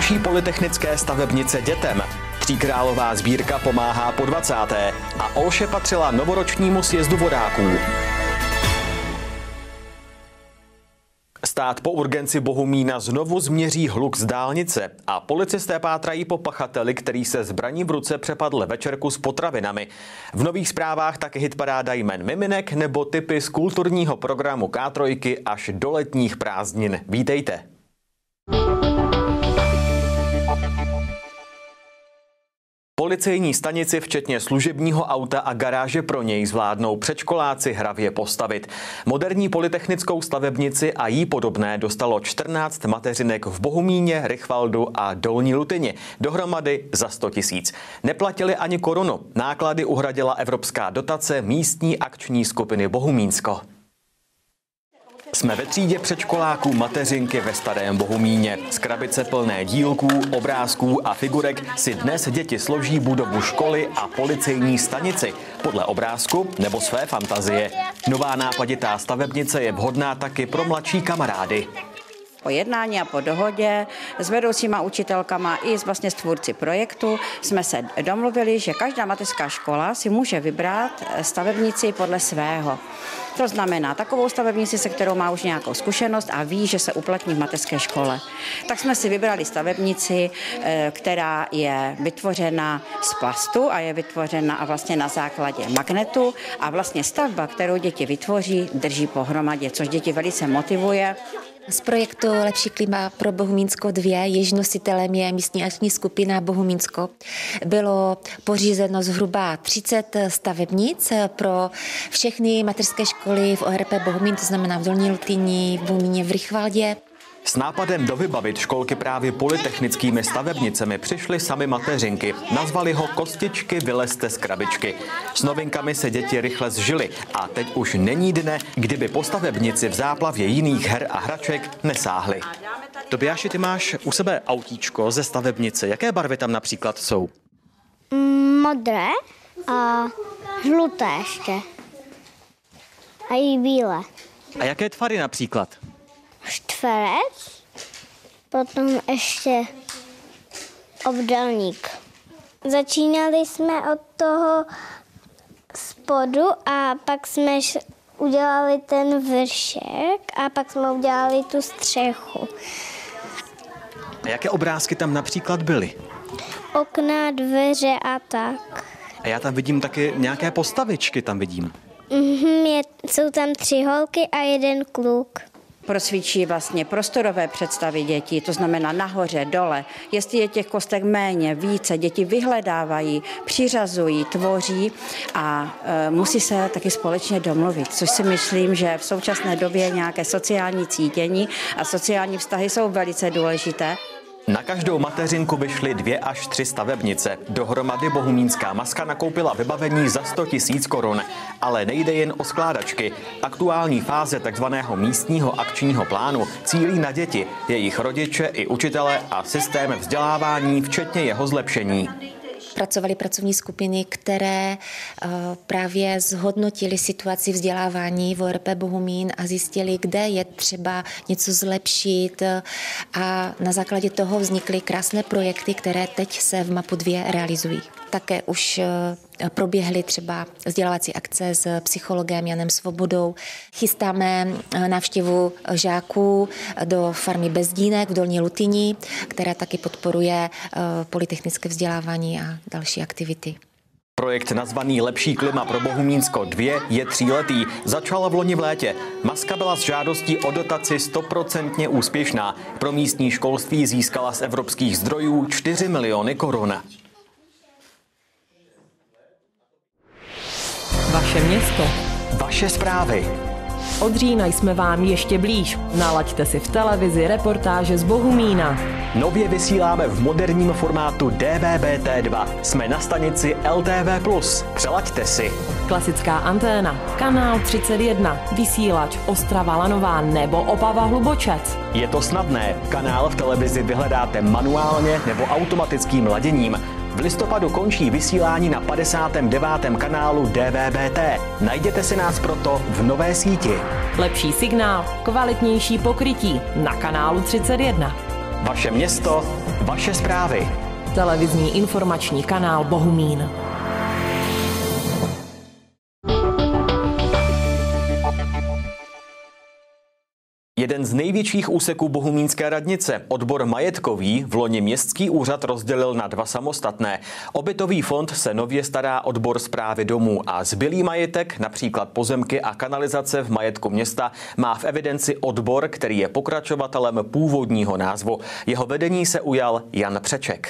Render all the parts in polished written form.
Lepší polytechnické stavebnice dětem. Tříkrálová sbírka pomáhá po 20. a Olše patřila novoročnímu sjezdu vodáků. Stát po urgenci Bohumína znovu změří hluk z dálnice a policisté pátrají po pachateli, který se zbraní v ruce přepadl večerku s potravinami. V nových zprávách taky hitparáda jmen miminek nebo tipy z kulturního programu K3 až do letních prázdnin. Vítejte. Policejní stanici včetně služebního auta a garáže pro něj zvládnou předškoláci hravě postavit. Moderní polytechnickou stavebnici a jí podobné dostalo 14 mateřinek v Bohumíně, Rychvaldu a Dolní Lutyni. Dohromady za 100 000. Neplatili ani korunu. Náklady uhradila evropská dotace místní akční skupiny Bohumínsko. Jsme ve třídě předškoláků mateřinky ve Starém Bohumíně. Z krabice plné dílků, obrázků a figurek si dnes děti složí budovu školy a policejní stanici. Podle obrázku nebo své fantazie. Nová nápaditá stavebnice je vhodná taky pro mladší kamarády. Po jednání a po dohodě s vedoucíma učitelkama i vlastně s tvůrci projektu jsme se domluvili, že každá mateřská škola si může vybrat stavebnici podle svého. To znamená takovou stavebnici, se kterou má už nějakou zkušenost a ví, že se uplatní v mateřské škole. Tak jsme si vybrali stavebnici, která je vytvořena z plastu a je vytvořena a vlastně na základě magnetu a vlastně stavba, kterou děti vytvoří, drží pohromadě, což děti velice motivuje. Z projektu Lepší klima pro Bohumínsko 2, jež nositelem je místní akční skupina Bohumínsko, bylo pořízeno zhruba 30 stavebnic pro všechny mateřské školy v ORP Bohumín, to znamená v Dolní Lutyni, v Bohumíně, v Rychvaldě. S nápadem dovybavit školky právě polytechnickými stavebnicemi přišly sami mateřinky. Nazvali ho Kostičky vylezte z krabičky. S novinkami se děti rychle zžily a teď už není dne, kdyby po stavebnici v záplavě jiných her a hraček nesáhly. Tobiáši, ty máš u sebe autíčko ze stavebnice. Jaké barvy tam například jsou? Modré a žluté ještě. A i bílé. A jaké tvary například? Čtverec, potom ještě obdélník. Začínali jsme od toho spodu a pak jsme udělali ten vršek a pak jsme udělali tu střechu. A jaké obrázky tam například byly? Okna, dveře a tak. A já tam vidím taky nějaké postavičky, tam vidím. Jsou tam 3 holky a 1 kluk. Prosvíčí vlastně prostorové představy dětí, to znamená nahoře, dole. Jestli je těch kostek méně, více, děti vyhledávají, přiřazují, tvoří a musí se taky společně domluvit, což si myslím, že v současné době nějaké sociální cítění a sociální vztahy jsou velice důležité. Na každou mateřinku vyšly 2 až 3 stavebnice. Dohromady Bohumínská maska nakoupila vybavení za 100 000 korun. Ale nejde jen o skládačky. Aktuální fáze takzvaného místního akčního plánu cílí na děti, jejich rodiče i učitele a systém vzdělávání, včetně jeho zlepšení. Pracovaly pracovní skupiny, které právě zhodnotily situaci vzdělávání v ORP Bohumín a zjistili, kde je třeba něco zlepšit a na základě toho vznikly krásné projekty, které teď se v MAPu 2 realizují. Také už proběhly třeba vzdělávací akce s psychologem Janem Svobodou. Chystáme návštěvu žáků do farmy Bezdínek v Dolní Lutyni, která taky podporuje polytechnické vzdělávání a další aktivity. Projekt nazvaný Lepší klima pro Bohumínsko 2 je 3letý. Začal v loni v létě. Maska byla s žádostí o dotaci 100% úspěšná. Pro místní školství získala z evropských zdrojů 4 miliony korun. Vaše město. Vaše zprávy. Od října jsme vám ještě blíž. Nalaďte si v televizi reportáže z Bohumína. Nově vysíláme v moderním formátu DVB-T2. Jsme na stanici LTV+. Přelaďte si. Klasická anténa, kanál 31, vysílač Ostrava Lanová nebo Opava Hlubočec. Je to snadné. Kanál v televizi vyhledáte manuálně nebo automatickým laděním. V listopadu končí vysílání na 59. kanálu DVB-T. Najděte si nás proto v nové síti. Lepší signál, kvalitnější pokrytí na kanálu 31. Vaše město, vaše zprávy. Televizní informační kanál Bohumín. Jeden z největších úseků bohumínské radnice, odbor majetkový, vloni městský úřad rozdělil na dva samostatné. O bytový fond se nově stará odbor správy domů a zbylý majetek, například pozemky a kanalizace v majetku města, má v evidenci odbor, který je pokračovatelem původního názvu. Jeho vedení se ujal Jan Přeček.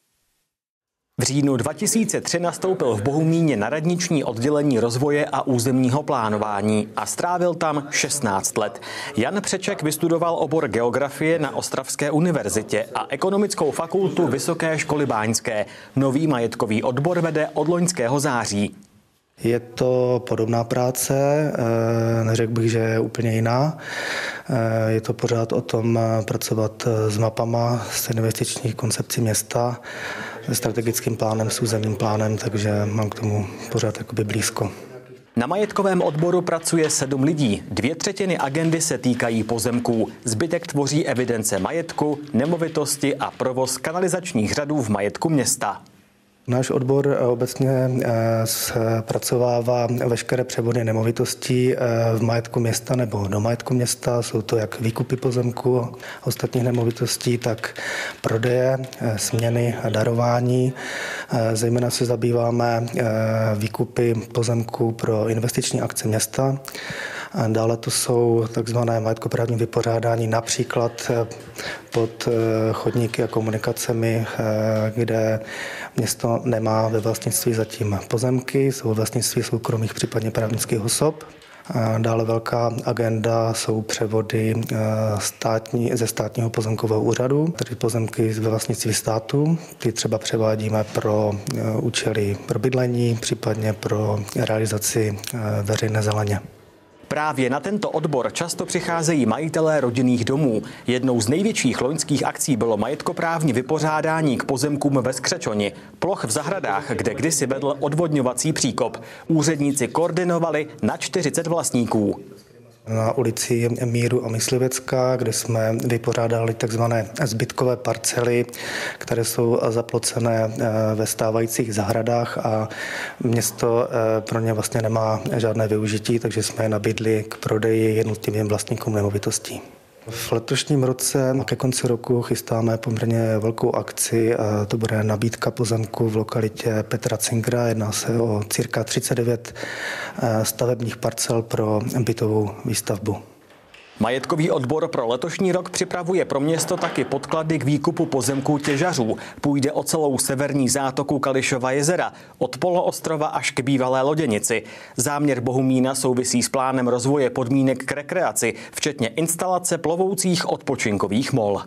V říjnu 2003 nastoupil v Bohumíně na radniční oddělení rozvoje a územního plánování a strávil tam 16 let. Jan Přeček vystudoval obor geografie na Ostravské univerzitě a ekonomickou fakultu Vysoké školy báňské. Nový majetkový odbor vede od loňského září. Je to podobná práce, neřekl bych, že je úplně jiná. Je to pořád o tom pracovat s mapama, s investiční koncepcí města, se strategickým plánem, s územním plánem, takže mám k tomu pořád jakoby blízko. Na majetkovém odboru pracuje 7 lidí. 2/3 agendy se týkají pozemků. Zbytek tvoří evidence majetku, nemovitosti a provoz kanalizačních řadů v majetku města. Náš odbor obecně zpracovává veškeré převody nemovitostí v majetku města nebo do majetku města. Jsou to jak výkupy pozemku a ostatních nemovitostí, tak prodeje, směny a darování. Zejména se zabýváme výkupy pozemků pro investiční akce města. Dále to jsou takzvané majetkoprávní vypořádání, například pod chodníky a komunikacemi, kde město nemá ve vlastnictví zatím pozemky, jsou ve vlastnictví soukromých, případně právnických osob. Dále velká agenda jsou převody ze státního pozemkového úřadu, tedy pozemky ve vlastnictví státu. Ty třeba převádíme pro účely pro bydlení, případně pro realizaci veřejné zeleně. Právě na tento odbor často přicházejí majitelé rodinných domů. Jednou z největších loňských akcí bylo majetkoprávní vypořádání k pozemkům ve Skřečoni, ploch v zahradách, kde kdysi vedl odvodňovací příkop. Úředníci koordinovali na 40 vlastníků. Na ulici Míru a Myslivecká, kde jsme vypořádali takzvané zbytkové parcely, které jsou zaplocené ve stávajících zahradách a město pro ně vlastně nemá žádné využití, takže jsme je nabídli k prodeji jednotlivým vlastníkům nemovitostí. V letošním roce ke konci roku chystáme poměrně velkou akci a to bude nabídka pozemku v lokalitě Petra Cingera. Jedná se o cirka 39 stavebních parcel pro bytovou výstavbu. Majetkový odbor pro letošní rok připravuje pro město taky podklady k výkupu pozemků těžařů. Půjde o celou severní zátoku Kališova jezera, od poloostrova až k bývalé loděnici. Záměr Bohumína souvisí s plánem rozvoje podmínek k rekreaci, včetně instalace plovoucích odpočinkových mol.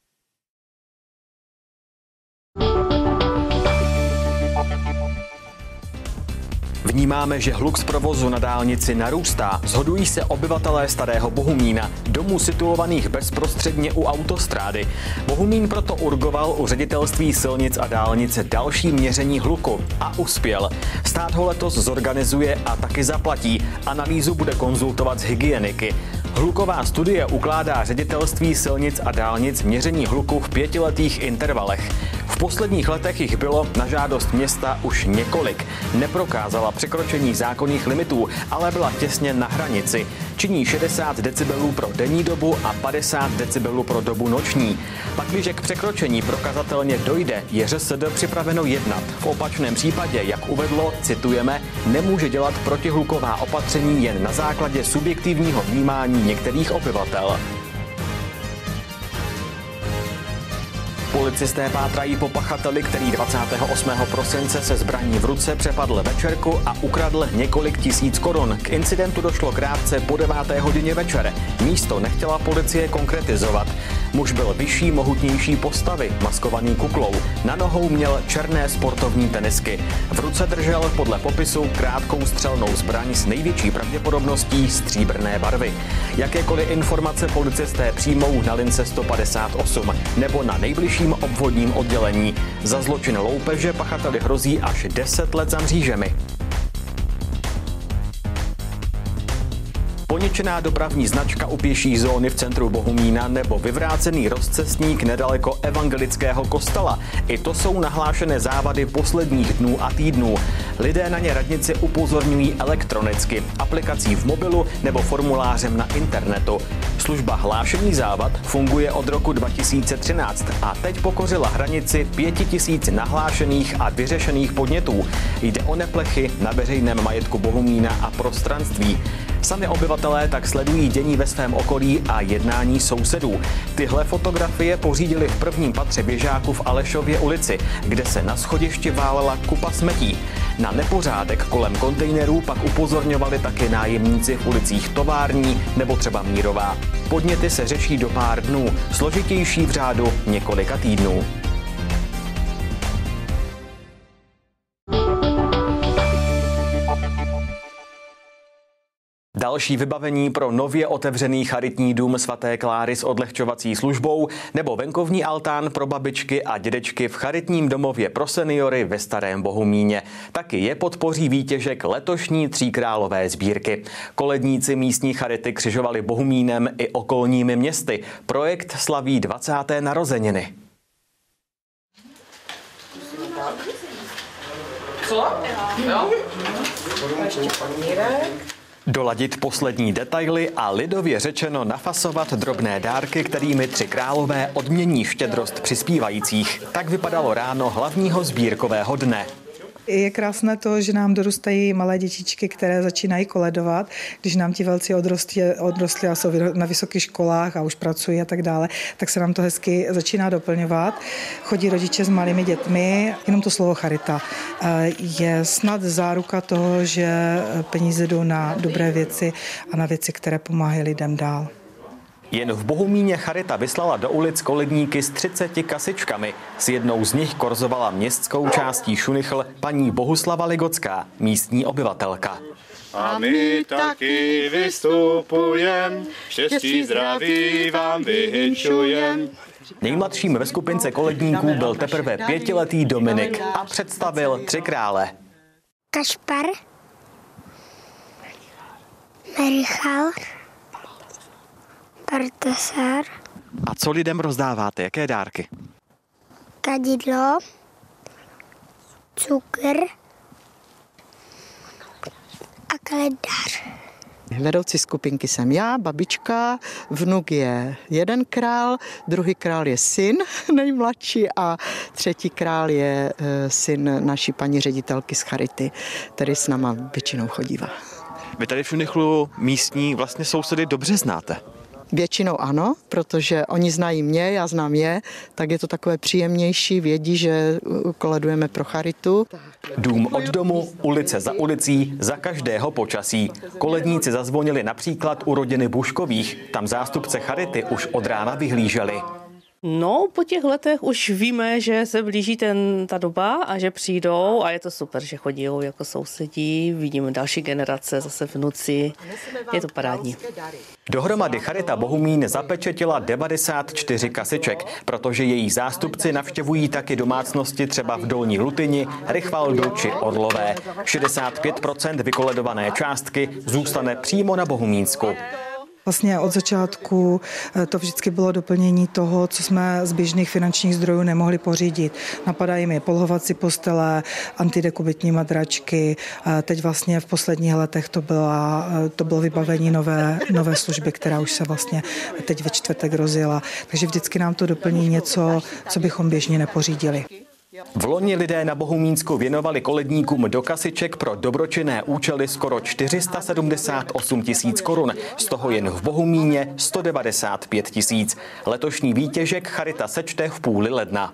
Vnímáme, že hluk z provozu na dálnici narůstá. Shodují se obyvatelé Starého Bohumína, domů situovaných bezprostředně u autostrády. Bohumín proto urgoval u ředitelství silnic a dálnice další měření hluku a uspěl. Stát ho letos zorganizuje a taky zaplatí. Analýzu bude konzultovat s hygieniky. Hluková studie ukládá ředitelství silnic a dálnic měření hluku v 5letých intervalech. V posledních letech jich bylo na žádost města už několik. Neprokázala překročení zákonných limitů, ale byla těsně na hranici. Činí 60 decibelů pro denní dobu a 50 decibelů pro dobu noční. Pakliže k překročení prokazatelně dojde, je ŘSD připraveno jednat. V opačném případě, jak uvedlo, citujeme, nemůže dělat protihluková opatření jen na základě subjektivního vnímání některých obyvatel. Policisté pátrají po pachateli, který 28. prosince se zbraní v ruce přepadl večerku a ukradl několik tisíc korun. K incidentu došlo krátce po 9. hodině večer. Místo nechtěla policie konkretizovat. Muž byl vyšší, mohutnější postavy, maskovaný kuklou. Na nohou měl černé sportovní tenisky. V ruce držel podle popisu krátkou střelnou zbraň s největší pravděpodobností stříbrné barvy. Jakékoliv informace policisté přijmou na lince 158 nebo na nejbližším obvodním oddělení. Za zločin loupeže pachateli hrozí až 10 let za mřížemi. Poničená dopravní značka u pěší zóny v centru Bohumína nebo vyvrácený rozcestník nedaleko evangelického kostela. I to jsou nahlášené závady posledních dnů a týdnů. Lidé na ně radnici upozorňují elektronicky, aplikací v mobilu nebo formulářem na internetu. Služba hlášení závad funguje od roku 2013 a teď pokořila hranici 5000 nahlášených a vyřešených podnětů. Jde o neplechy na veřejném majetku Bohumína a prostranství. Sami obyvatelé tak sledují dění ve svém okolí a jednání sousedů. Tyhle fotografie pořídili v prvním patře Běžáku v Alešově ulici, kde se na schodišti válela kupa smetí. Na nepořádek kolem kontejnerů pak upozorňovali taky nájemníci v ulicích Tovární nebo třeba Mírová. Podněty se řeší do pár dnů, složitější v řádu několika týdnů. Další vybavení pro nově otevřený charitní dům svaté Kláry s odlehčovací službou nebo venkovní altán pro babičky a dědečky v charitním domově pro seniory ve Starém Bohumíně. Taky je podpoří výtěžek letošní tříkrálové sbírky. Koledníci místní charity křižovali Bohumínem i okolními městy. Projekt slaví 20. narozeniny. Co? Jo? Doladit poslední detaily a lidově řečeno nafasovat drobné dárky, kterými tři králové odmění štědrost přispívajících. Tak vypadalo ráno hlavního sbírkového dne. Je krásné to, že nám dorůstají malé dětičky, které začínají koledovat. Když nám ti velcí odrostli a jsou na vysokých školách a už pracují a tak dále, tak se nám to hezky začíná doplňovat. Chodí rodiče s malými dětmi, jenom to slovo charita je snad záruka toho, že peníze jdou na dobré věci a na věci, které pomáhají lidem dál. Jen v Bohumíně charita vyslala do ulic koledníky s 30 kasičkami. S jednou z nich korzovala městskou částí Šunichl paní Bohuslava Ligocká, místní obyvatelka. A my taky vystupujem, štěstí zdraví vám vyhinčujem. Nejmladším ve skupince koledníků byl teprve 5letý Dominik a představil tři krále. Kašpar, Merichal, Bartasar. A co lidem rozdáváte? Jaké dárky? Kadidlo, cukr a kalendář. Vedoucí skupinky jsem já, babička, vnuk je jeden král, druhý král je syn nejmladší a třetí král je syn naší paní ředitelky z charity, který s náma většinou chodívá. Vy tady v Šunichlu místní vlastně sousedy dobře znáte. Většinou ano, protože oni znají mě, já znám je, tak je to takové příjemnější, vědí, že koledujeme pro charitu. Dům od domu, ulice za ulicí, za každého počasí. Koledníci zazvonili například u rodiny Buškových. Tam zástupce charity už od rána vyhlíželi. No, po těch letech už víme, že se blíží ta doba a že přijdou a je to super, že chodí jako sousedí, vidíme další generace, zase vnuci, je to parádní. Dohromady charita Bohumín zapečetila 94 kasiček, protože její zástupci navštěvují taky domácnosti třeba v Dolní Lutyni, Rychvaldu či Orlové. 65% vykoledované částky zůstane přímo na Bohumínsku. Vlastně od začátku to vždycky bylo doplnění toho, co jsme z běžných finančních zdrojů nemohli pořídit. Napadají mi polhovací postele, antidekubitní madračky. Teď vlastně v posledních letech to bylo vybavení nové služby, která už se vlastně teď ve čtvrtek rozjela. Takže vždycky nám to doplní něco, co bychom běžně nepořídili. V loni lidé na Bohumínsku věnovali koledníkům do kasiček pro dobročinné účely skoro 478 000 korun, z toho jen v Bohumíně 195 000. Letošní výtěžek charita sečte v půli ledna.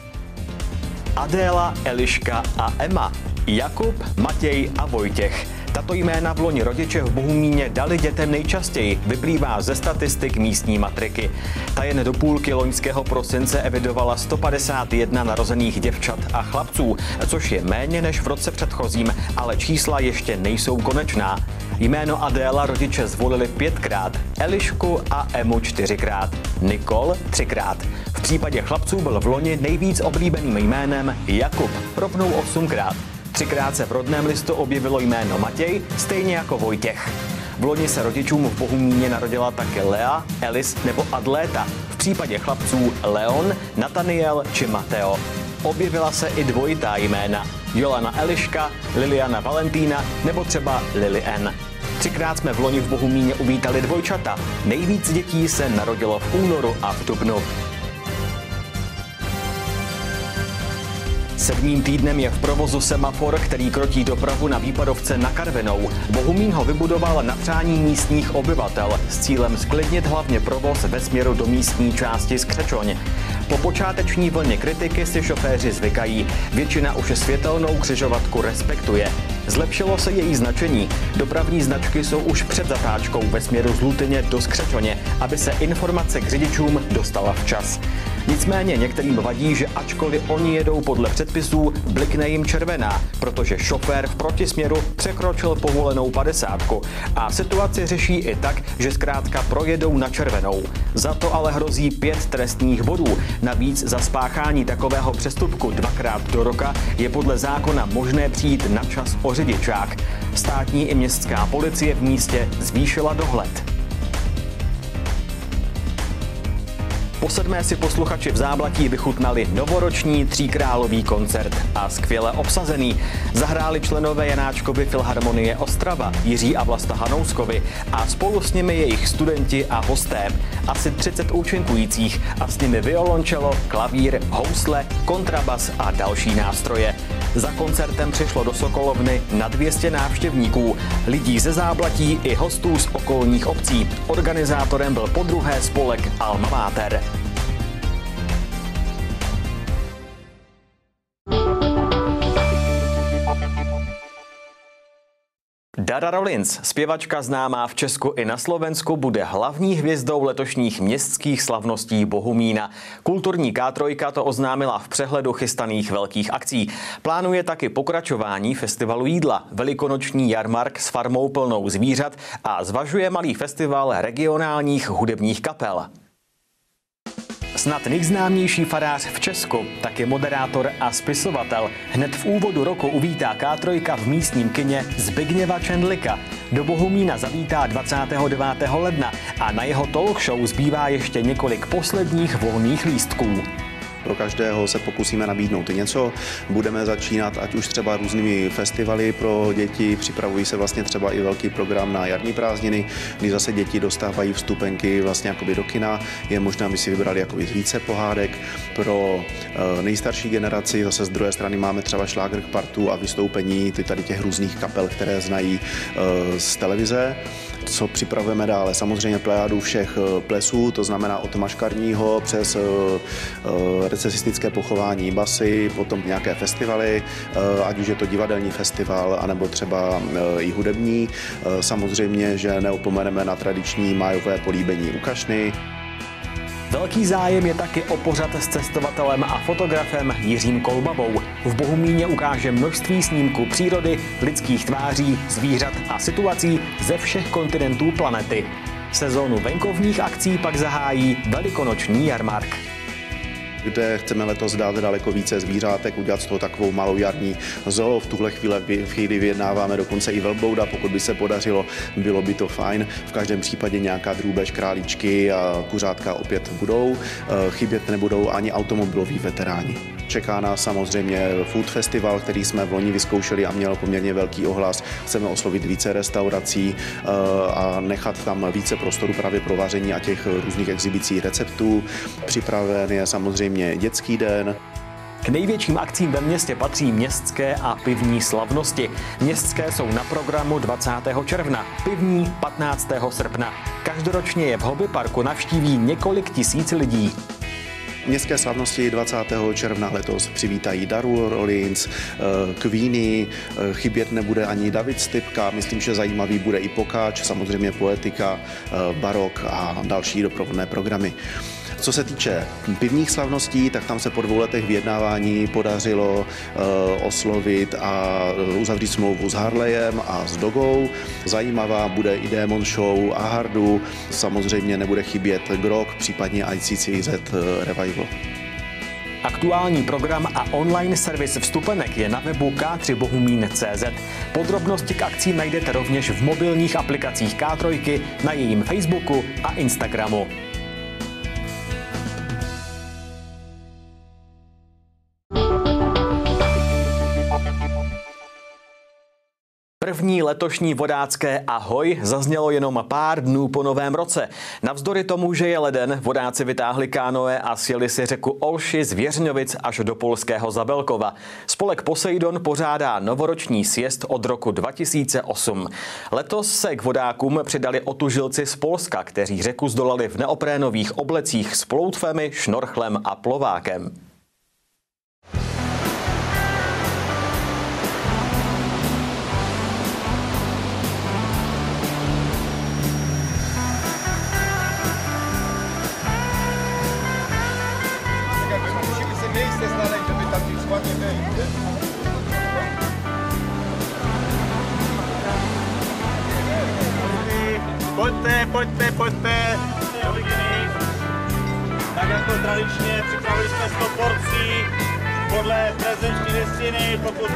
Adéla, Eliška a Emma, Jakub, Matěj a Vojtěch. Tato jména v loni rodiče v Bohumíně dali dětem nejčastěji, vyplývá ze statistik místní matriky. Ta jen do půlky loňského prosince evidovala 151 narozených děvčat a chlapců, což je méně než v roce předchozím, ale čísla ještě nejsou konečná. Jméno Adéla rodiče zvolili 5krát, Elišku a Emu 4krát, Nikol 3krát. V případě chlapců byl v loni nejvíc oblíbeným jménem Jakub, rovnou 8krát. 3krát se v rodném listu objevilo jméno Matěj, stejně jako Vojtěch. V loni se rodičům v Bohumíně narodila také Lea, Elis nebo Adléta. V případě chlapců Leon, Nataniel či Mateo. Objevila se i dvojitá jména Jolana Eliška, Liliana Valentína nebo třeba Lily N. 3krát jsme v loni v Bohumíně uvítali dvojčata. Nejvíc dětí se narodilo v únoru a v dubnu. 7. týdnem je v provozu semafor, který krotí dopravu na výpadovce na Karvinou. Bohumín ho vybudoval na přání místních obyvatel s cílem zklidnit hlavně provoz ve směru do místní části Skřečoň. Po počáteční vlně kritiky si šoféři zvykají. Většina už světelnou křižovatku respektuje. Zlepšilo se její značení. Dopravní značky jsou už před zatáčkou ve směru z Lutyně do Skřečoně, aby se informace k řidičům dostala včas. Nicméně některým vadí, že ačkoliv oni jedou podle předpisů, blikne jim červená, protože šofér v protisměru překročil povolenou 50. A situaci řeší i tak, že zkrátka projedou na červenou. Za to ale hrozí 5 trestních bodů. Navíc za spáchání takového přestupku 2krát do roka je podle zákona možné přijít na čas o řidičák. Státní i městská policie v místě zvýšila dohled. Po 7. si posluchači v Záblatí vychutnali novoroční tříkrálový koncert a skvěle obsazený. Zahráli členové Janáčkovy filharmonie Ostrava, Jiří a Vlasta Hanouskovi a spolu s nimi jejich studenti a hosté. Asi 30 účinkujících a s nimi violončelo, klavír, housle, kontrabas a další nástroje. Za koncertem přišlo do Sokolovny na 200 návštěvníků, lidí ze Záblatí i hostů z okolních obcí. Organizátorem byl podruhé spolek Alma Mater. Dara Rollins, zpěvačka známá v Česku i na Slovensku, bude hlavní hvězdou letošních městských slavností Bohumína. Kulturní K3 to oznámila v přehledu chystaných velkých akcí. Plánuje taky pokračování festivalu jídla, velikonoční jarmark s farmou plnou zvířat a zvažuje malý festival regionálních hudebních kapel. Snad nejznámější farář v Česku, taky moderátor a spisovatel. Hned v úvodu roku uvítá K3 v místním kině Zbigněva Čendlika. Do Bohumína zavítá 29. ledna a na jeho talk show zbývá ještě několik posledních volných lístků. Pro každého se pokusíme nabídnout něco. Budeme začínat ať už třeba různými festivaly pro děti, připravují se vlastně třeba i velký program na jarní prázdniny, kdy zase děti dostávají vstupenky vlastně jakoby do kina. Je možné, aby si vybrali jakoby více pohádek. Pro nejstarší generaci zase z druhé strany máme třeba šlágerpartu a vystoupení tady těch různých kapel, které znají z televize. Co připravujeme dále? Samozřejmě plejádu všech plesů, to znamená od maškarního přes recesistické pochování basy, potom nějaké festivaly, ať už je to divadelní festival, anebo třeba i hudební. Samozřejmě, že neopomeneme na tradiční májové políbení u Kašny. Velký zájem je taky o pořad s cestovatelem a fotografem Jiřím Kolbabou. V Bohumíně ukáže množství snímků přírody, lidských tváří, zvířat a situací ze všech kontinentů planety. Sezónu venkovních akcí pak zahájí velikonoční jarmark, kde chceme letos dát daleko více zvířátek, udělat z toho takovou malou jarní zoo. V tuhle chvíli vyjednáváme dokonce i velblouda, pokud by se podařilo, bylo by to fajn. V každém případě nějaká drůbež, králíčky a kuřátka opět budou. Chybět nebudou ani automobiloví veteráni. Čeká nás samozřejmě food festival, který jsme v loni vyzkoušeli a měl poměrně velký ohlas. Chceme oslovit více restaurací a nechat tam více prostoru právě pro vaření a těch různých exibicí receptů. Připraven je samozřejmě dětský den. K největším akcím ve městě patří městské a pivní slavnosti. Městské jsou na programu 20. června, pivní 15. srpna. Každoročně je v hobbyparku navštíví několik tisíc lidí. Městské slavnosti 20. června letos přivítají Daru Rollins, Queeny, chybět nebude ani David Stypka, myslím, že zajímavý bude i Pokáč, samozřejmě Poetika, Barok a další doprovodné programy. Co se týče pivních slavností, tak tam se po 2 letech vyjednávání podařilo oslovit a uzavřít smlouvu s Harleyem a s Dogou. Zajímavá bude i Demon Show a Hardu, samozřejmě nebude chybět Grok, případně ICCZ Revival. Aktuální program a online servis vstupenek je na webu k3bohumín.cz. Podrobnosti k akcím najdete rovněž v mobilních aplikacích K3, na jejím Facebooku a Instagramu. První letošní vodácké ahoj zaznělo jenom pár dnů po Novém roce. Navzdory tomu, že je leden, vodáci vytáhli kánoe a sjeli si řeku Olši z Věřňovic až do polského Zabelkova. Spolek Poseidon pořádá novoroční sjezd od roku 2008. Letos se k vodákům přidali otužilci z Polska, kteří řeku zdolali v neoprénových oblecích s ploutvemi, šnorchlem a plovákem. Pojďte. Tak jako tradičně připravili jsme 100 porcí podle prezenční listiny, pokud...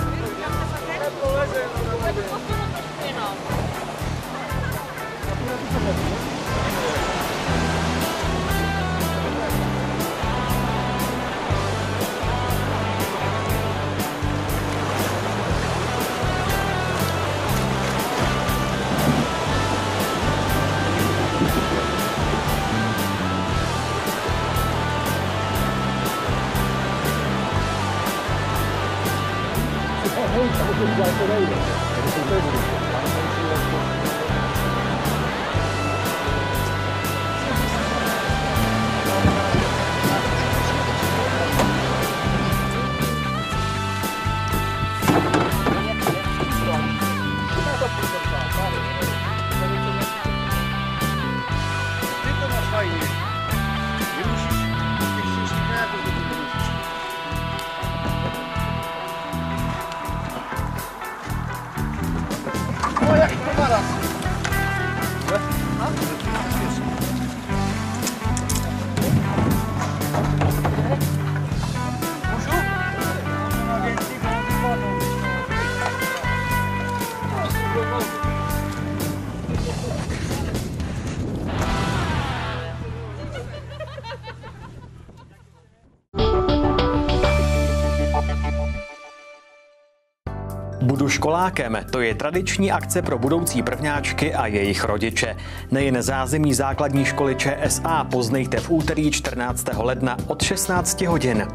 Budu školákem, to je tradiční akce pro budoucí prvňáčky a jejich rodiče. Nejen zázemí základní školy ČSA poznejte v úterý 14. ledna od 16 hodin.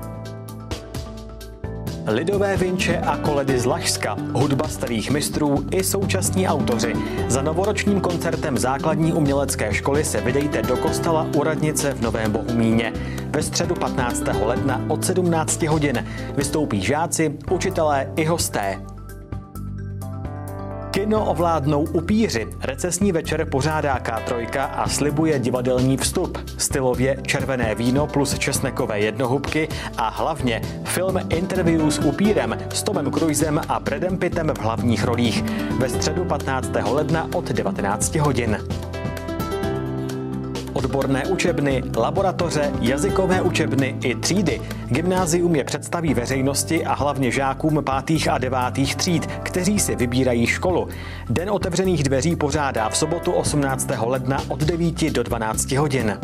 Lidové vinče a koledy z Lašska, hudba starých mistrů i současní autoři. Za novoročním koncertem základní umělecké školy se vydejte do kostela u radnice v Novém Bohumíně. Ve středu 15. ledna od 17 hodin vystoupí žáci, učitelé i hosté. Kino ovládnou upíři. Recesní večer pořádá K3 a slibuje divadelní vstup. Stylově červené víno plus česnekové jednohubky a hlavně film Interview s upírem s Tomem Cruisem a Bradem Pittem v hlavních rolích. Ve středu 15. ledna od 19 hodin. Odborné učebny, laboratoře, jazykové učebny i třídy. Gymnázium je představí veřejnosti a hlavně žákům 5. a 9. tříd, kteří si vybírají školu. Den otevřených dveří pořádá v sobotu 18. ledna od 9 do 12 hodin.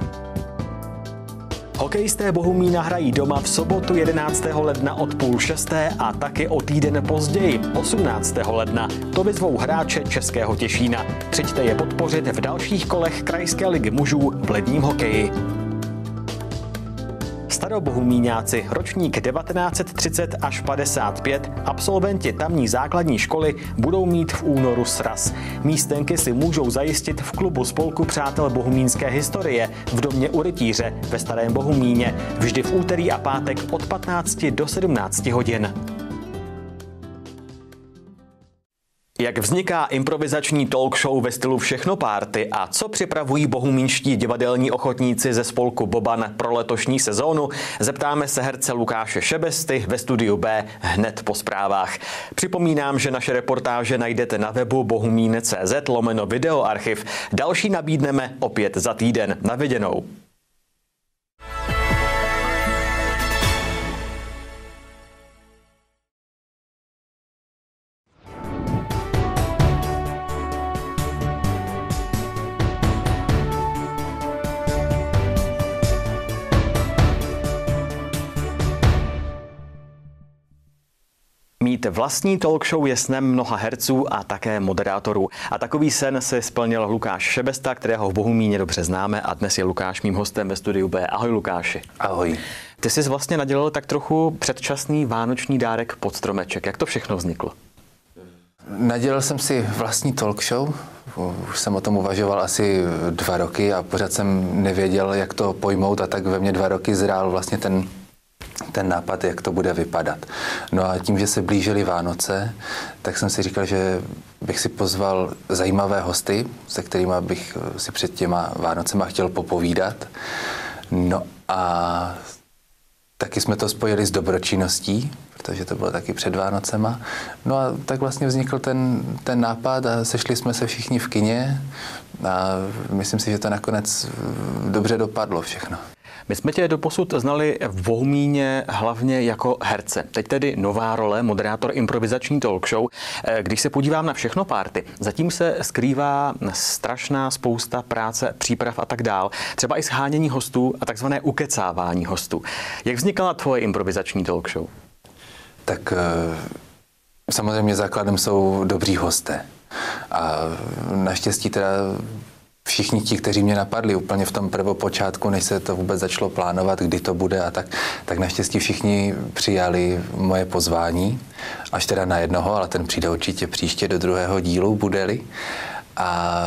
Hokejisté Bohumína hrají doma v sobotu 11. ledna od 5:30 a taky o týden později, 18. ledna. To vyzvou hráče Českého Těšína. Přijďte je podpořit v dalších kolech Krajské ligy mužů v ledním hokeji. Starobohumíňáci, ročník 1930 až 55, absolventi tamní základní školy budou mít v únoru sraz. Místenky si můžou zajistit v klubu spolku Přátel bohumínské historie v domě u Rytíře ve Starém Bohumíně, vždy v úterý a pátek od 15 do 17 hodin. Jak vzniká improvizační talk show ve stylu Všechno party a co připravují bohumínští divadelní ochotníci ze spolku Boban pro letošní sezónu, zeptáme se herce Lukáše Šebesty ve studiu B hned po zprávách. Připomínám, že naše reportáže najdete na webu bohumíne.cz/videoarchiv. Další nabídneme opět za týden. Na viděnou. Mít vlastní talk show je snem mnoha herců a také moderátorů. A takový sen si splnil Lukáš Šebesta, kterého v Bohumíně dobře známe, a dnes je Lukáš mým hostem ve studiu B. Ahoj Lukáši. Ahoj. Ty jsi vlastně nadělal tak trochu předčasný vánoční dárek pod stromeček. Jak to všechno vzniklo? Nadělal jsem si vlastní talk show. Už jsem o tom uvažoval asi 2 roky a pořád jsem nevěděl, jak to pojmout, a tak ve mně 2 roky zrál vlastně ten nápad, jak to bude vypadat. No a tím, že se blížily Vánoce, tak jsem si říkal, že bych si pozval zajímavé hosty, se kterými bych si před těma Vánocema chtěl popovídat. No a taky jsme to spojili s dobročinností, protože to bylo taky před Vánocema. No a tak vlastně vznikl ten nápad a sešli jsme se všichni v kině a myslím si, že to nakonec dobře dopadlo všechno. My jsme tě doposud znali v Bohumíně hlavně jako herce. Teď tedy nová role, moderátor improvizační talk show. Když se podívám na Všechno party, zatím se skrývá strašná spousta práce, příprav a tak dál. Třeba i shánění hostů a takzvané ukecávání hostů. Jak vznikala tvoje improvizační talk show? Tak samozřejmě základem jsou dobří hosté. A naštěstí teda všichni ti, kteří mě napadli úplně v tom prvopočátku, než se to vůbec začalo plánovat, kdy to bude a tak naštěstí všichni přijali moje pozvání, až teda na jednoho, ale ten přijde určitě příště do 2. dílu, bude-li. A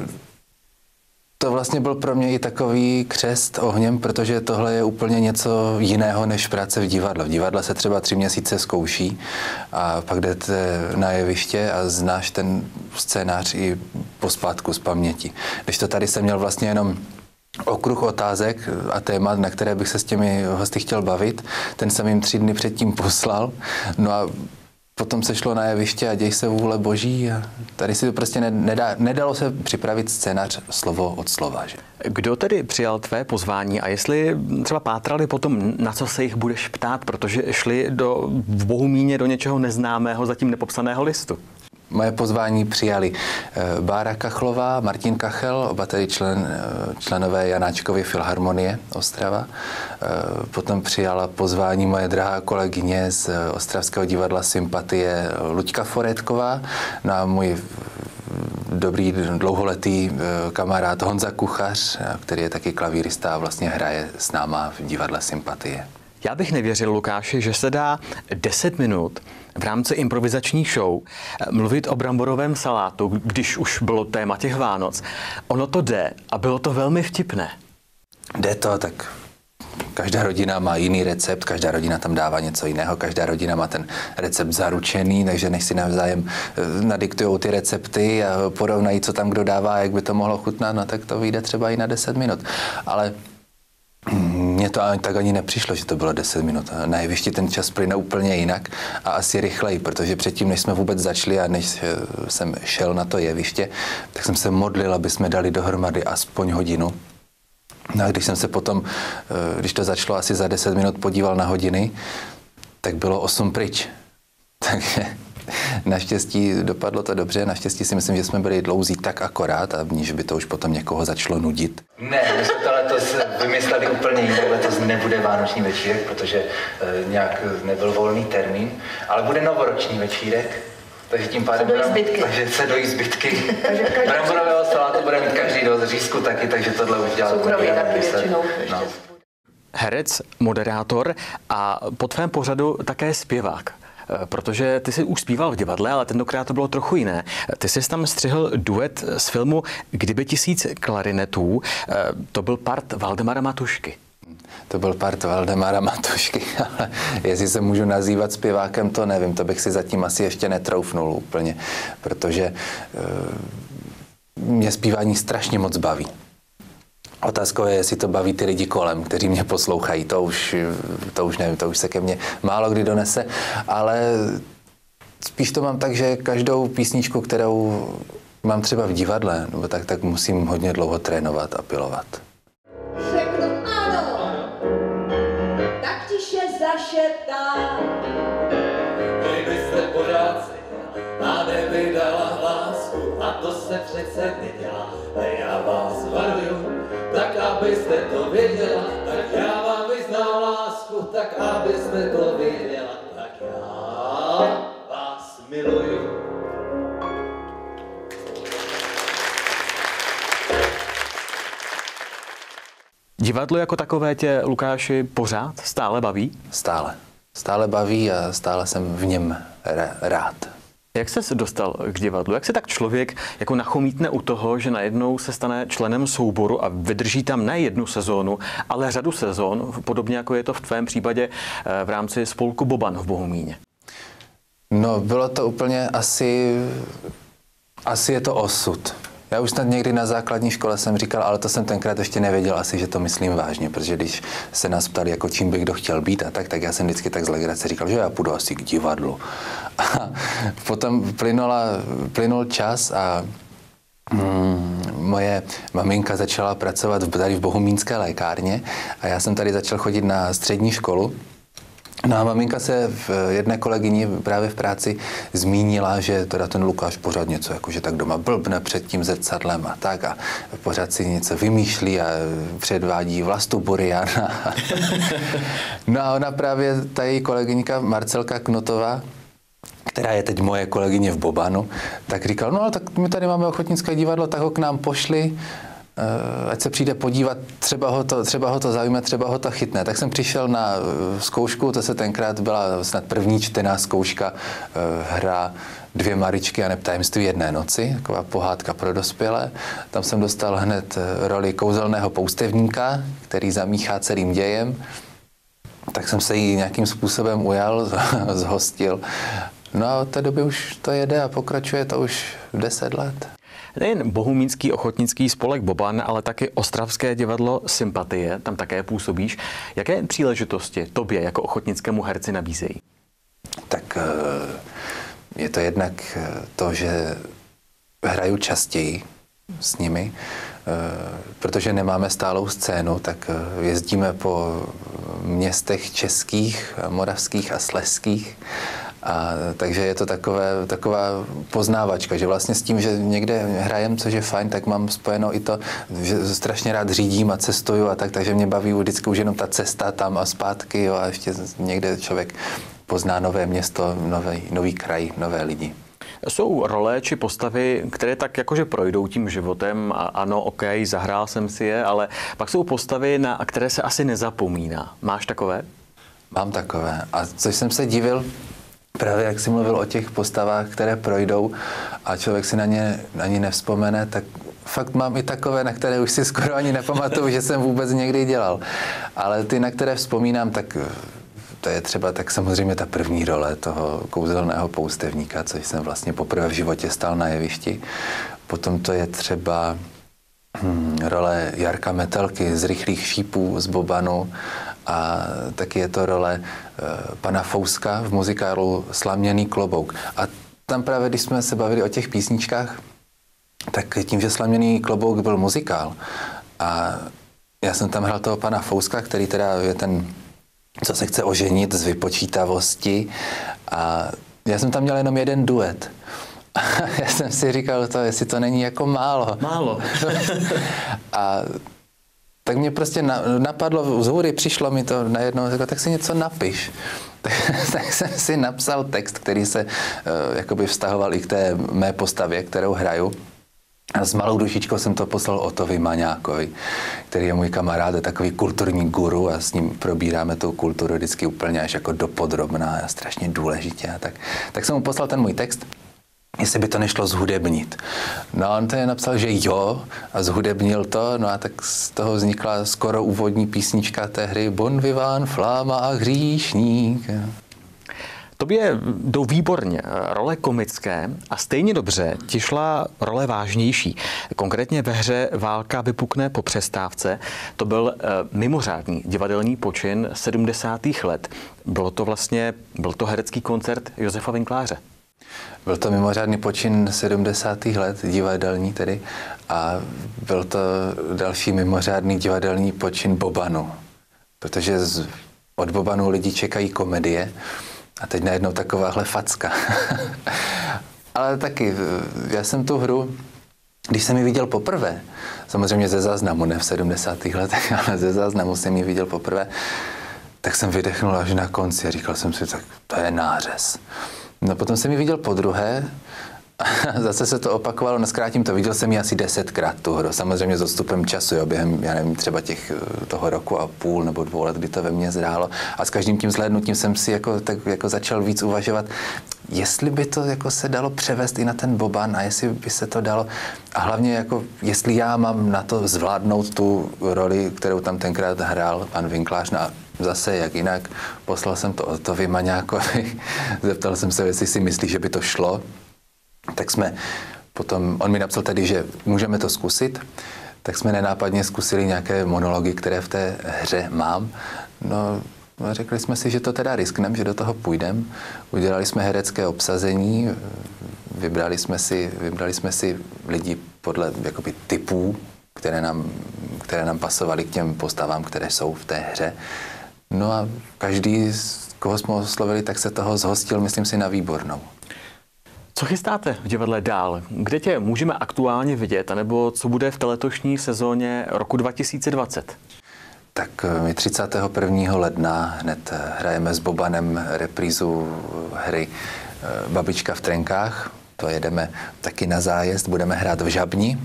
to vlastně byl pro mě i takový křest ohněm, protože tohle je úplně něco jiného než práce v divadle. V divadle se třeba 3 měsíce zkouší a pak jdete na jeviště a znáš ten scénář i pospátku z paměti. Když to tady jsem měl vlastně jenom okruh otázek a témat, na které bych se s těmi hosty chtěl bavit, ten jsem jim 3 dny předtím poslal. No a potom se šlo na jeviště a děj se vůle boží a tady si to prostě nedalo se připravit scénář slovo od slova. Že? Kdo tedy přijal tvé pozvání a jestli třeba pátrali potom, na co se jich budeš ptát, protože šli v Bohumíně do něčeho neznámého, zatím nepopsaného listu? Moje pozvání přijali Bára Kachlová, Martin Kachel, oba tedy členové Janáčkovy filharmonie Ostrava. Potom přijala pozvání moje drahá kolegyně z Ostravského divadla Sympatie Luďka Forétková, no a můj dobrý dlouholetý kamarád Honza Kuchař, který je taky klavírista a vlastně hraje s náma v divadle Sympatie. Já bych nevěřil, Lukáši, že se dá 10 minut v rámci improvizační show mluvit o bramborovém salátu, když už bylo téma těch Vánoc. Ono to jde a bylo to velmi vtipné. Jde to, tak každá rodina má jiný recept, každá rodina tam dává něco jiného, každá rodina má ten recept zaručený, takže než si navzájem nadiktujou ty recepty a porovnají, co tam kdo dává, jak by to mohlo chutnat, no tak to vyjde třeba i na 10 minut. Ale mně to tak ani nepřišlo, že to bylo 10 minut. Na jevišti ten čas plyne úplně jinak a asi rychleji, protože předtím, než jsme vůbec začali a než jsem šel na to jeviště, tak jsem se modlil, aby jsme dali dohromady aspoň hodinu. No a když jsem se potom, když to začalo asi za 10 minut, podíval na hodiny, tak bylo 8 pryč. Takže naštěstí dopadlo to dobře, naštěstí si myslím, že jsme byli dlouzí tak akorát, a že by to už potom někoho začalo nudit. Ne, my jsme to letos vymysleli úplně jinak, letos nebude vánoční večírek, protože nějak nebyl volný termín, ale bude novoroční večírek, takže tím pádem takže se dojí zbytky. Bramborového salátu bude mít každý do řízku taky, takže tohle už dělá. Soukromí taky většinou. No. herec, moderátor a po tvém pořadu také zpěvák. Protože ty jsi už zpíval v divadle, ale tentokrát to bylo trochu jiné. Ty jsi tam střihl duet z filmu Kdyby 1000 klarinetů. To byl part Valdemara Matušky. To byl part Valdemara Matušky, ale jestli se můžu nazývat zpěvákem, to nevím, to bych si zatím asi ještě netroufnul úplně, protože mě zpívání strašně moc baví. Otázkou je, jestli to baví ty lidi kolem, kteří mě poslouchají, to už nevím, to už se ke mně málo kdy donese, ale spíš to mám tak, že každou písničku, kterou mám třeba v divadle, nebo tak musím hodně dlouho trénovat a pilovat. Řeknu ano, tak tiše zašeptám. Kdybyste pořád seděla a nevydala hlásku, a to se přece nedělá, a já vás varuju, tak abyste to věděla, tak já vám vyznám lásku, tak abyste to věděla, tak já vás miluju. Divadlo jako takové tě, Lukáši, pořád stále baví? Stále. Stále baví a stále jsem v něm rád. Jak ses dostal k divadlu? Jak se tak člověk jako nachomítne u toho, že najednou se stane členem souboru a vydrží tam ne jednu sezónu, ale řadu sezón, podobně jako je to v tvém případě v rámci spolku Boban v Bohumíně? No, bylo to úplně asi je to osud. Já už snad někdy na základní škole jsem říkal, ale to jsem tenkrát ještě nevěděl asi, že to myslím vážně, protože když se nás ptali, jako čím bych kdo chtěl být a tak já jsem vždycky tak z legrace říkal, že já půjdu asi k divadlu. A potom plynul čas a moje maminka začala pracovat tady v bohumínské lékárně a já jsem tady začal chodit na střední školu. No a maminka se v jedné kolegyni právě v práci zmínila, že teda ten Lukáš pořád něco jakože tak doma blbne před tím zrcadlem a tak a pořád si něco vymýšlí a předvádí Vlastu Buriana. No a ona právě, ta její kolegyňka Marcelka Knotová, která je teď moje kolegyně v Bobanu, tak říkal, no ale tak my tady máme ochotnické divadlo, tak ho k nám pošli, ať se přijde podívat, třeba ho to zaujme, třeba ho to chytne. Tak jsem přišel na zkoušku, to se tenkrát byla snad první čtená zkouška, hra Dvě Maričky a neptajemství jedné noci, taková pohádka pro dospělé. Tam jsem dostal hned roli kouzelného poustevníka, který zamíchá celým dějem. Tak jsem se jí nějakým způsobem ujal, zhostil. No a od té doby už to jede a pokračuje to už 10 let. Nejen bohumínský ochotnický spolek Boban, ale taky ostravské divadlo Sympatie, tam také působíš. Jaké příležitosti tobě jako ochotnickému herci nabízejí? Tak je to jednak to, že hraju častěji s nimi, protože nemáme stálou scénu, tak jezdíme po městech českých, moravských a slezských. A takže je to taková poznávačka, že vlastně s tím, že někde hrajem, což je fajn, tak mám spojeno i to, že strašně rád řídím a cestuju a tak, takže mě baví vždycky už jenom ta cesta tam a zpátky, jo, a ještě někde člověk pozná nové město, nový kraj, nové lidi. Jsou role či postavy, které tak jakože projdou tím životem a ano, OK, zahrál jsem si je, ale pak jsou postavy, na které se asi nezapomíná. Máš takové? Mám takové. A což jsem se divil, právě jak jsi mluvil o těch postavách, které projdou a člověk si na ně nevzpomene, tak fakt mám i takové, na které už si skoro ani nepamatuju, že jsem vůbec někdy dělal. Ale ty, na které vzpomínám, tak to je třeba tak samozřejmě ta první role toho kouzelného poustevníka, což jsem vlastně poprvé v životě stal na jevišti. Potom to je třeba role Jarka Metelky z Rychlých šípů z Bobanu a taky je to role pana Fouska v muzikálu Slaměný klobouk. A tam právě, když jsme se bavili o těch písničkách, tak tím, že Slaměný klobouk byl muzikál a já jsem tam hrál toho pana Fouska, který teda je ten, co se chce oženit z vypočítavosti a já jsem tam měl jenom jeden duet. Já jsem si říkal, jestli to není jako málo. Málo. A tak mě prostě napadlo, z hůry přišlo mi to najednou, tak si něco napiš. Tak jsem si napsal text, který se jakoby vztahoval i k té mé postavě, kterou hraju. A s malou dušičkou jsem to poslal Otovi Maňákovi, který je můj kamarád, je takový kulturní guru a s ním probíráme tu kulturu vždycky úplně až jako dopodrobná a strašně důležitě. A tak jsem mu poslal ten můj text, jestli by to nešlo zhudebnit. No a on to je napsal, že jo, a zhudebnil to, no a tak z toho vznikla skoro úvodní písnička té hry Bon vivant, Fláma a hříšník. Tobě jdou výborně role komické a stejně dobře ti šla role vážnější. Konkrétně ve hře Válka vypukne po přestávce. To byl mimořádný divadelní počin 70. let. Byl to herecký koncert Josefa Winkláře. Byl to mimořádný počin 70. let, divadelní tedy, a byl to další mimořádný divadelní počin Bobanu. Protože od Bobanu lidi čekají komedie a teď najednou takováhle facka. Ale taky, já jsem tu hru, když jsem ji viděl poprvé, samozřejmě ze záznamu, ne v 70. letech, ale ze záznamu jsem ji viděl poprvé, tak jsem vydechnul až na konci a říkal jsem si, tak to je nářez. No potom jsem ji viděl podruhé, zase se to opakovalo, neskrátím to, viděl jsem ji asi 10krát tu hru, samozřejmě s odstupem času, jo, během, já nevím, třeba toho roku a půl nebo 2 let, kdy to ve mně zrálo. A s každým tím zhlédnutím jsem si jako začal víc uvažovat, jestli by to jako se dalo převést i na ten Boban a jestli by se to dalo, a hlavně jako, jestli já mám na to zvládnout tu roli, kterou tam tenkrát hrál pan Winklář. No a zase, jak jinak, poslal jsem to Otovi Maňákovi, zeptal jsem se, jestli si myslí, že by to šlo. Tak jsme potom, on mi napsal tady, že můžeme to zkusit, tak jsme nenápadně zkusili nějaké monology, které v té hře mám. No, řekli jsme si, že to teda riskneme, že do toho půjdeme. Udělali jsme herecké obsazení, vybrali jsme si lidi podle jakoby typů, které nám pasovaly k těm postavám, které jsou v té hře. No a každý, koho jsme oslovili, tak se toho zhostil, myslím si, na výbornou. Co chystáte v divadle dál? Kde tě můžeme aktuálně vidět, anebo co bude v letošní sezóně roku 2020? Tak my 31. ledna hned hrajeme s Bobanem reprízu hry Babička v trenkách. To jedeme taky na zájezd, budeme hrát v Žabni.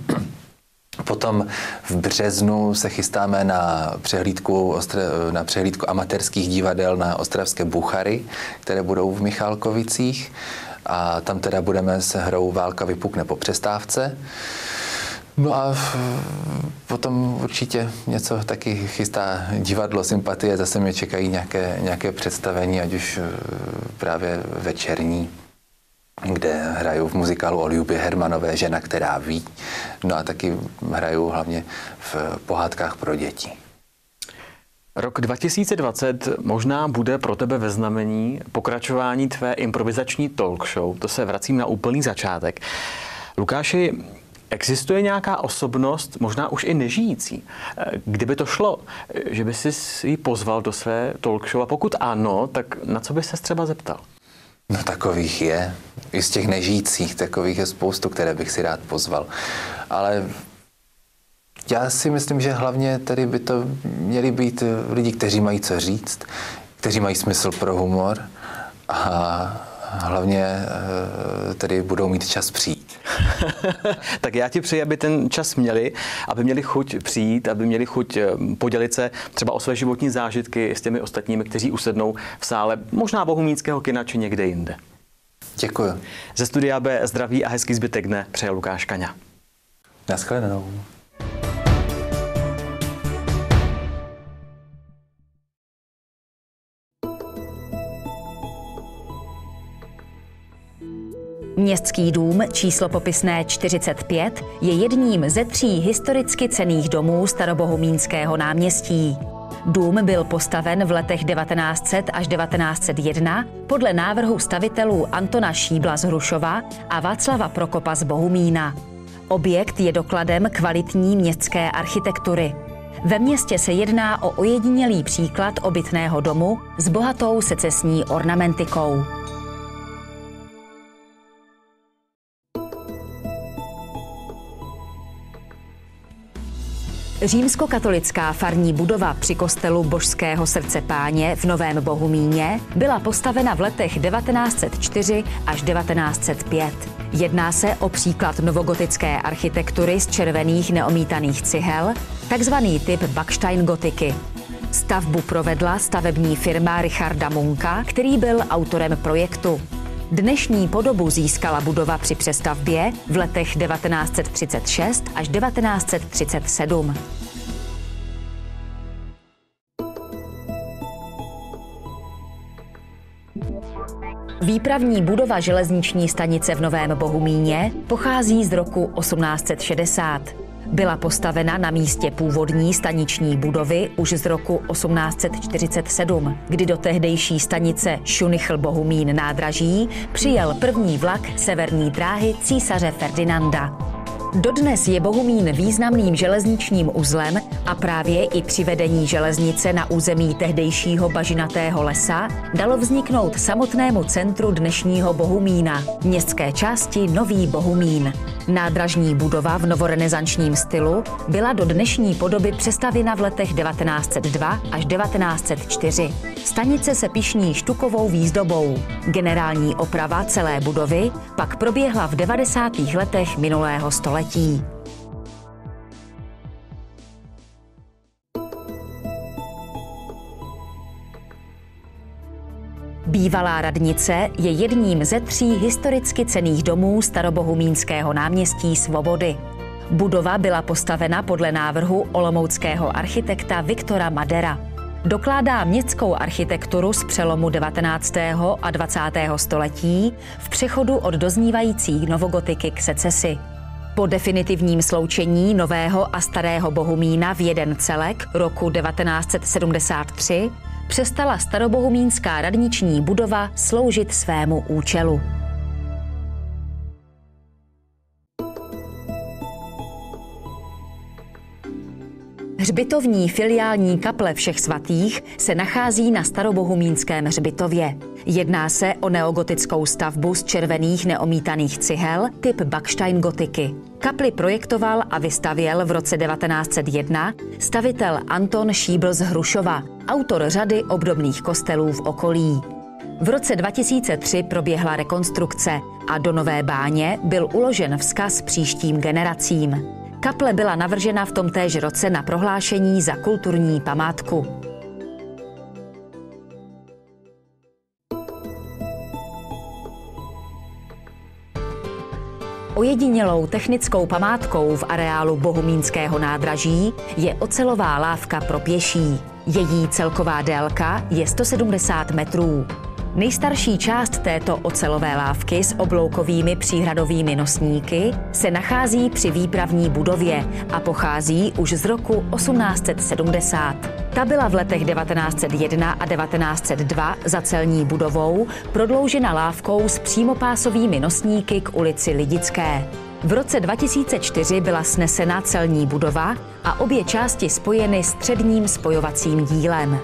Potom v březnu se chystáme na přehlídku amatérských divadel na ostravské Buchary, které budou v Michálkovicích. A tam teda budeme se hrou Válka vypukne po přestávce. No a potom určitě něco taky chystá divadlo Sympatie. Zase mě čekají nějaké představení, ať už právě večerní, kde hraju v muzikálu o Ljubě Hermanové Žena, která ví. No a taky hraju hlavně v pohádkách pro děti. Rok 2020 možná bude pro tebe ve znamení pokračování tvé improvizační talk show. To se vracím na úplný začátek. Lukáši, existuje nějaká osobnost, možná už i nežijící, kdyby to šlo, že by si ji pozval do své talk show, a pokud ano, tak na co by ses třeba zeptal? No takových je. I z těch nežijících, takových je spoustu, které bych si rád pozval. Ale já si myslím, že hlavně tady by to měli být lidi, kteří mají co říct, kteří mají smysl pro humor a hlavně tady budou mít čas přijít. Tak já ti přeji, aby ten čas měli, aby měli chuť přijít, aby měli chuť podělit se třeba o své životní zážitky s těmi ostatními, kteří usednou v sále možná Bohumínského kina či někde jinde. Děkuji. Ze studia B zdraví a hezký zbytek dne přeje Lukáš Kaňa. Naschledanou. Městský dům číslo popisné 45 je jedním ze 3 historicky cenných domů Starobohumínského náměstí. Dům byl postaven v letech 1900 až 1901 podle návrhu stavitelů Antona Šíbla z Hrušova a Václava Prokopa z Bohumína. Objekt je dokladem kvalitní městské architektury. Ve městě se jedná o ojedinělý příklad obytného domu s bohatou secesní ornamentikou. Římskokatolická farní budova při kostelu Božského srdce Páně v Novém Bohumíně byla postavena v letech 1904 až 1905. Jedná se o příklad novogotické architektury z červených neomítaných cihel, takzvaný typ Backstein gotiky. Stavbu provedla stavební firma Richarda Munka, který byl autorem projektu. Dnešní podobu získala budova při přestavbě v letech 1936 až 1937. Výpravní budova železniční stanice v Novém Bohumíně pochází z roku 1860. Byla postavena na místě původní staniční budovy už z roku 1847, kdy do tehdejší stanice Šunichl-Bohumín nádraží přijel první vlak severní dráhy císaře Ferdinanda. Dodnes je Bohumín významným železničním uzlem a právě i při vedení železnice na území tehdejšího bažinatého lesa dalo vzniknout samotnému centru dnešního Bohumína, městské části Nový Bohumín. Nádražní budova v novorenesančním stylu byla do dnešní podoby přestavěna v letech 1902 až 1904. Stanice se pyšní štukovou výzdobou. Generální oprava celé budovy pak proběhla v 90. letech minulého století. Bývalá radnice je jedním ze 3 historicky cenných domů Starobohumínského náměstí Svobody. Budova byla postavena podle návrhu olomouckého architekta Viktora Madera. Dokládá městskou architekturu z přelomu 19. a 20. století v přechodu od doznívající novogotiky k secesi. Po definitivním sloučení Nového a Starého Bohumína v jeden celek roku 1973 přestala starobohumínská radniční budova sloužit svému účelu. Hřbitovní filiální kaple Všech svatých se nachází na Starobohumínském hřbitově. Jedná se o neogotickou stavbu z červených neomítaných cihel typ Backstein gotiky. Kapli projektoval a vystavěl v roce 1901 stavitel Anton Šíbl z Hrušova, autor řady obdobných kostelů v okolí. V roce 2003 proběhla rekonstrukce a do Nové Báně byl uložen vzkaz příštím generacím. Kaple byla navržena v tomtéž roce na prohlášení za kulturní památku. Ojedinělou technickou památkou v areálu Bohumínského nádraží je ocelová lávka pro pěší. Její celková délka je 170 metrů. Nejstarší část této ocelové lávky s obloukovými příhradovými nosníky se nachází při výpravní budově a pochází už z roku 1870. Ta byla v letech 1901 a 1902 za celní budovou prodloužena lávkou s přímopásovými nosníky k ulici Lidické. V roce 2004 byla snesena celní budova a obě části spojeny středním spojovacím dílem.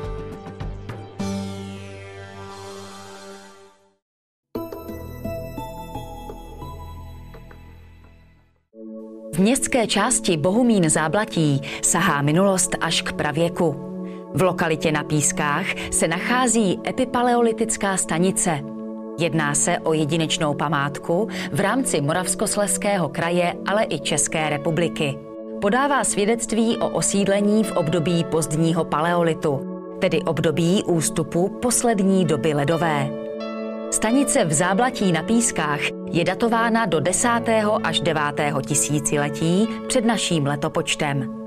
V městské části Bohumín Záblatí sahá minulost až k pravěku. V lokalitě na Pískách se nachází epipaleolitická stanice. Jedná se o jedinečnou památku v rámci Moravskoslezského kraje, ale i České republiky. Podává svědectví o osídlení v období pozdního paleolitu, tedy období ústupu poslední doby ledové. Stanice v Záblatí na Pískách je datována do 10. až 9. tisíciletí před naším letopočtem.